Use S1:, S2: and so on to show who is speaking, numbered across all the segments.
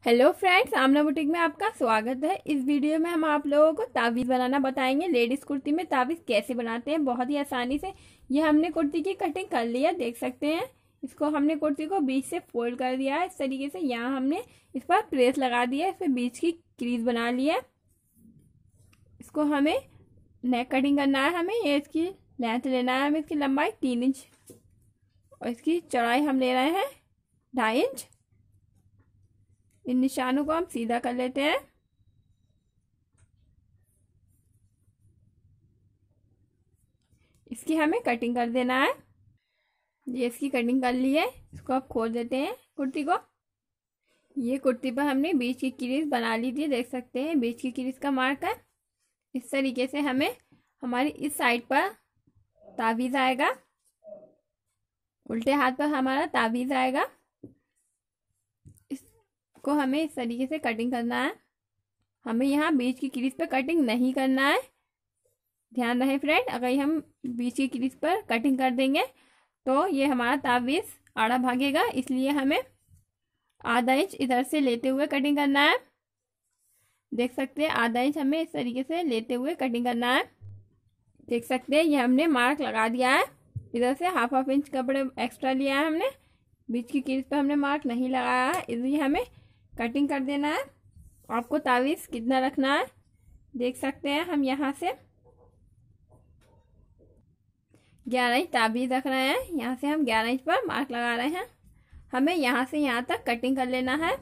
S1: Hello friends, आमना boutique में आपका स्वागत है। इस वीडियो में हम आप लोगों को तावीज़ बनाना बताएंगे। लेडीज़ कुर्ती में तावीज़ कैसे बनाते हैं बहुत ही आसानी से। ये हमने कुर्ती की कटिंग कर लिया, देख सकते हैं। इसको हमने कुर्ती को बीच से फोल्ड कर दिया है इस तरीके से। यहाँ हमने इस पर प्रेस लगा दिया है, इस पर बीच की क्रीज बना ली है। इसको हमें नेक कटिंग करना है। हमें ये इसकी लेंथ लेना है, हमें इसकी लंबाई 3 इंच और इसकी चौड़ाई हम ले रहे हैं 2.5 इंच। इन निशानों को हम सीधा कर लेते हैं। इसकी हमें कटिंग कर देना है। ये इसकी कटिंग कर ली है। इसको अब खोल देते हैं कुर्ती को। ये कुर्ती पर हमने बीच की क्रीज बना ली थी, देख सकते हैं बीच की क्रीज का मार्क है। इस तरीके से हमें हमारी इस साइड पर तावीज़ आएगा, उल्टे हाथ पर हमारा तावीज़ आएगा। इसको हमें इस तरीके से कटिंग करना है। हमें यहाँ बीच की क्रीज पर कटिंग नहीं करना है, ध्यान रहे फ्रेंड। अगर हम बीच की क्रीज पर कटिंग कर देंगे तो ये हमारा तावीज़ आड़ा भागेगा, इसलिए हमें आधा इंच इधर से लेते हुए कटिंग करना है। देख सकते हैं आधा इंच हमें इस तरीके से लेते हुए कटिंग करना है। देख सकते हैं ये हमने मार्क लगा दिया है। इधर से हाफ इंच कपड़े एक्स्ट्रा लिया है हमने। बीच की क्रीज पर हमने मार्क नहीं लगाया है, इसलिए हमें कटिंग कर देना है। आपको तावीज़ कितना रखना है देख सकते हैं। हम यहाँ से 11 इंच तावीज़ रख रहे हैं। यहाँ से हम 11 इंच पर मार्क लगा रहे हैं। हमें यहाँ से यहाँ तक कटिंग कर लेना है।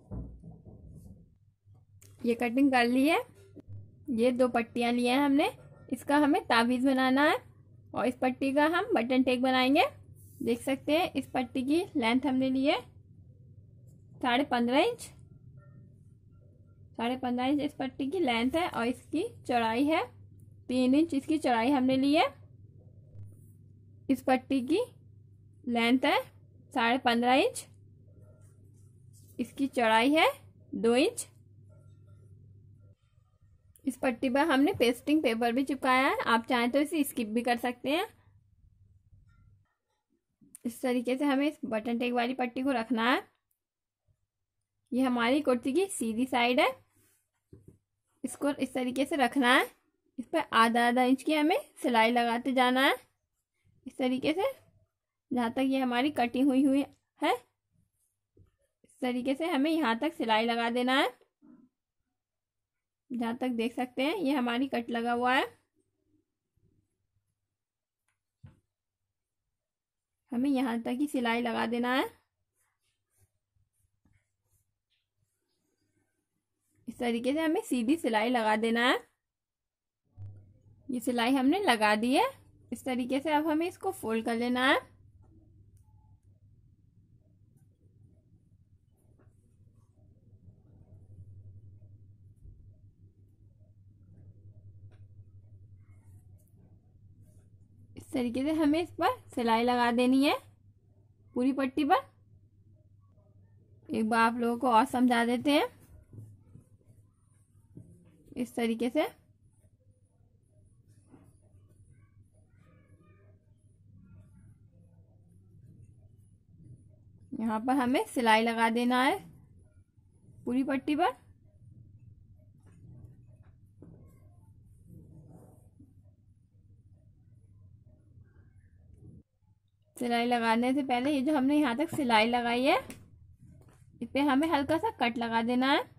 S1: ये कटिंग कर ली है। ये 2 पट्टियाँ लिए हैं हमने, इसका हमें तावीज़ बनाना है और इस पट्टी का हम बटन टेक बनाएंगे। देख सकते हैं इस पट्टी की लेंथ हमने ली है 15.5 इंच। 15.5 इंच इस पट्टी की लेंथ है और इसकी चौड़ाई है 3 इंच। इसकी चौड़ाई हमने ली है। इस पट्टी की लेंथ है 15.5 इंच, इसकी चौड़ाई है 2 इंच। इस पट्टी पर हमने पेस्टिंग पेपर भी चिपकाया है, आप चाहें तो इसे स्किप भी कर सकते हैं। इस तरीके से हमें इस बटन टेक वाली पट्टी को रखना है। ये हमारी कुर्ती की सीधी साइड है, इसको इस तरीके से रखना है। इस पर आधा इंच की हमें सिलाई लगाते जाना है इस तरीके से, जहाँ तक ये हमारी कटिंग हुई है। इस तरीके से हमें यहाँ तक सिलाई लगा देना है, जहाँ तक देख सकते हैं ये हमारी कट लगा हुआ है। हमें यहाँ तक ही सिलाई लगा देना है। इस तरीके से हमें सीधी सिलाई लगा देना है। ये सिलाई हमने लगा दी है। इस तरीके से अब हमें इसको फोल्ड कर लेना है। इस तरीके से हमें इस पर सिलाई लगा देनी है पूरी पट्टी पर। एक बार आप लोगों को और समझा देते हैं। इस तरीके से यहाँ पर हमें सिलाई लगा देना है पूरी पट्टी पर। सिलाई लगाने से पहले ये जो हमने यहाँ तक सिलाई लगाई है इस पे हमें हल्का सा कट लगा देना है।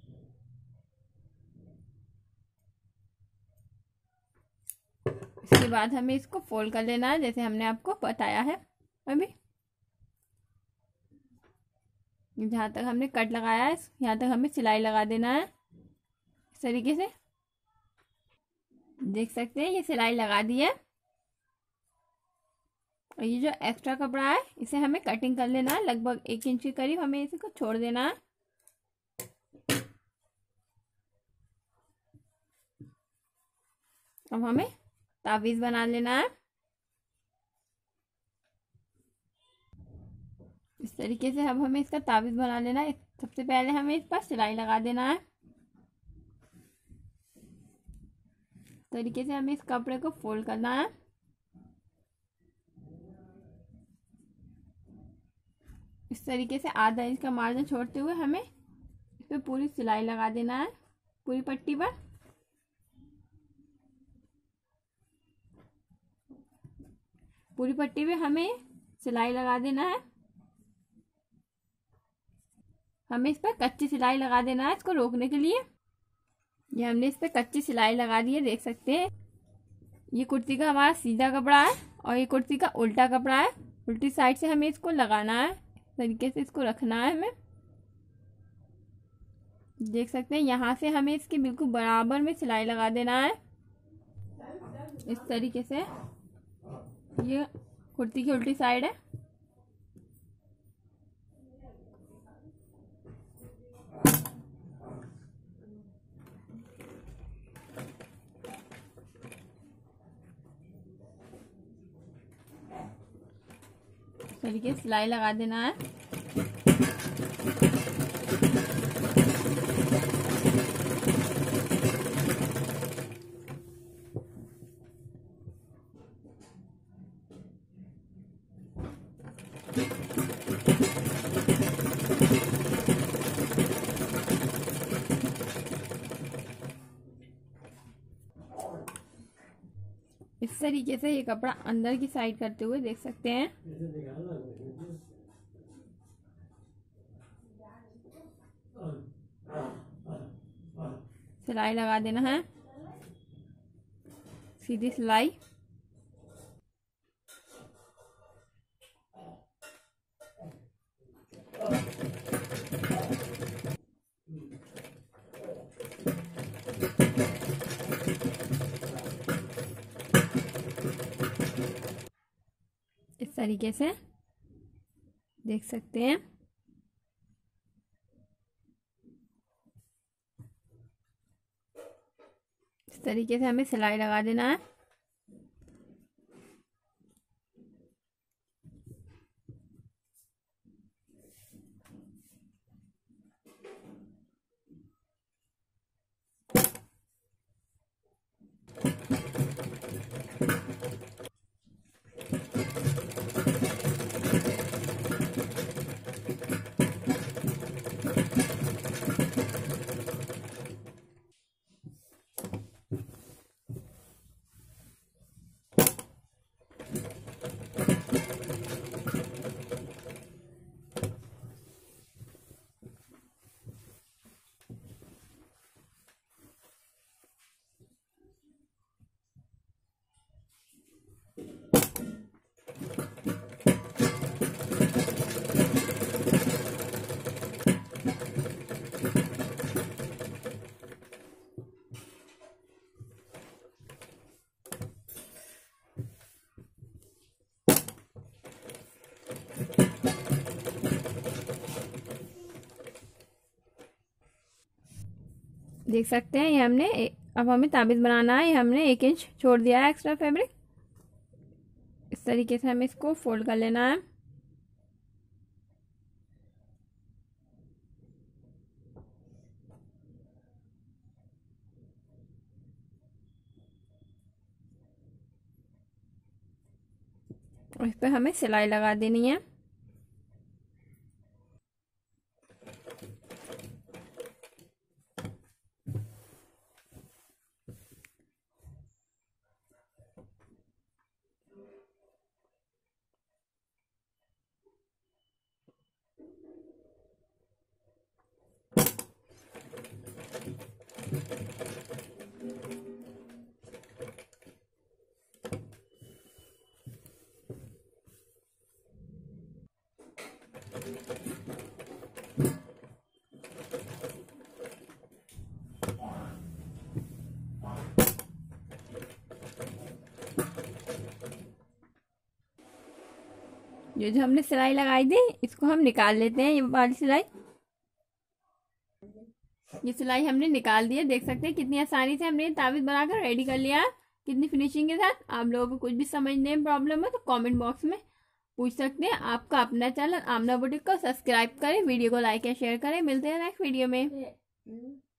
S1: इसके बाद हमें इसको फोल्ड कर लेना है, जैसे हमने आपको बताया है अभी। जहाँ तक हमने कट लगाया है यहाँ तक हमें सिलाई लगा देना है इस तरीके से। देख सकते हैं ये सिलाई लगा दी है। और ये जो एक्स्ट्रा कपड़ा है इसे हमें कटिंग कर लेना है, लगभग 1 इंच के करीब हमें इसको छोड़ देना है। अब हमें तावीज़ बना लेना है। इस तरीके से अब हमें इसका तावीज़ बना लेना है। सबसे पहले हमें इस पर सिलाई लगा देना है। इस तरीके से हमें इस कपड़े को फोल्ड करना है। इस तरीके से आधा इंच का मार्जिन छोड़ते हुए हमें पे पूरी सिलाई लगा देना है, पूरी पट्टी पर। पूरी पट्टी पे हमें सिलाई लगा देना है। हमें इस पर कच्ची सिलाई लगा देना है इसको रोकने के लिए। ये हमने इस पर कच्ची सिलाई लगा दी है, देख सकते हैं। ये कुर्ती का हमारा सीधा कपड़ा है और ये कुर्ती का उल्टा कपड़ा है। उल्टी साइड से हमें इसको लगाना है, इस तरीके से इसको रखना है हमें। देख सकते हैं यहाँ से हमें इसके बिल्कुल बराबर में सिलाई लगा देना है, इस तरीके से। ये कुर्ती की उल्टी साइड है। इस तरीके से सिलाई लगा देना है। इस तरीके से ये कपड़ा अंदर की साइड करते हुए देख सकते हैं। सिलाई लगा देना है, सीधी सिलाई। इस तरीके से देख सकते हैं। इस तरीके से हमें सिलाई लगा देना है। देख सकते हैं ये हमने अब हमें ताबीज़ बनाना है। ये हमने 1 इंच छोड़ दिया है एक्स्ट्रा फैब्रिक। इस तरीके से हमें इसको फोल्ड कर लेना है। और इस पर हमें सिलाई लगा देनी है। ये जो हमने सिलाई लगाई थी इसको हम निकाल लेते हैं। ये वाली सिलाई, ये सिलाई हमने निकाल दी है। देख सकते हैं कितनी आसानी से हमने ताबीज़ बनाकर रेडी कर लिया है, कितनी फिनिशिंग के साथ। आप लोगों को कुछ भी समझने में प्रॉब्लम है तो कमेंट बॉक्स में पूछ सकते हैं। आपका अपना चैनल आमना बुटीक को सब्सक्राइब करें, वीडियो को लाइक या शेयर करें। मिलते हैं नेक्स्ट वीडियो में।